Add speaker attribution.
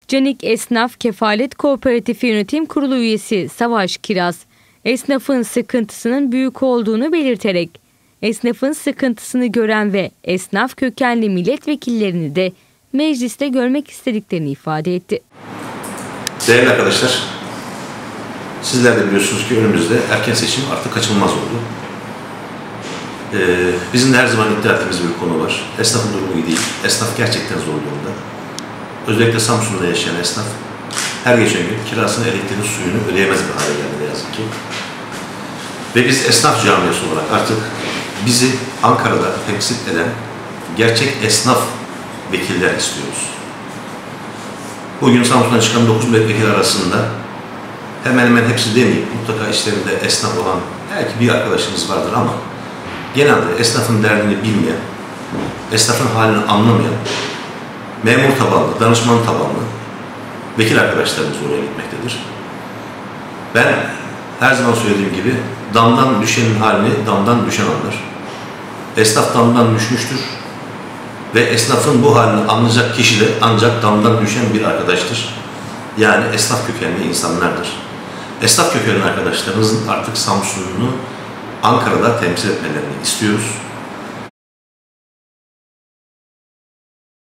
Speaker 1: Canik Esnaf Kefalet Kooperatifi Yönetim Kurulu üyesi Savaş Kiraz, esnafın sıkıntısının büyük olduğunu belirterek, esnafın sıkıntısını gören ve esnaf kökenli milletvekillerini de mecliste görmek istediklerini ifade etti.
Speaker 2: Değerli arkadaşlar, sizler de biliyorsunuz ki önümüzde erken seçim artık kaçınılmaz oldu. Bizim de her zaman iddia ettiğimiz bir konu var. Esnafın durumu iyi değil. Esnaf gerçekten zor durumda. Özellikle Samsun'da yaşayan esnaf her geçen gün kirasını, elektriğini, suyunu ödeyemez bir hale geldi ne yazık ki. Ve biz esnaf camiası olarak artık bizi Ankara'da temsil eden gerçek esnaf vekiller istiyoruz. Bugün Samsun'dan çıkan 9 milletvekili arasında hemen hemen hepsi demeyeyim, mutlaka işlerinde esnaf olan belki bir arkadaşımız vardır ama genelde esnafın derdini bilmeyen, esnafın halini anlamayan, memur tabanlı, danışman tabanlı vekil arkadaşlarımız oraya gitmektedir. Ben her zaman söylediğim gibi damdan düşenin halini damdan düşen anlar. Esnaf damdan düşmüştür ve esnafın bu halini anlayacak kişi de ancak damdan düşen bir arkadaştır. Yani esnaf kökenli insanlardır. Esnaf kökenli arkadaşlarımızın artık Samsun'unu Ankara'da temsil etmelerini istiyoruz.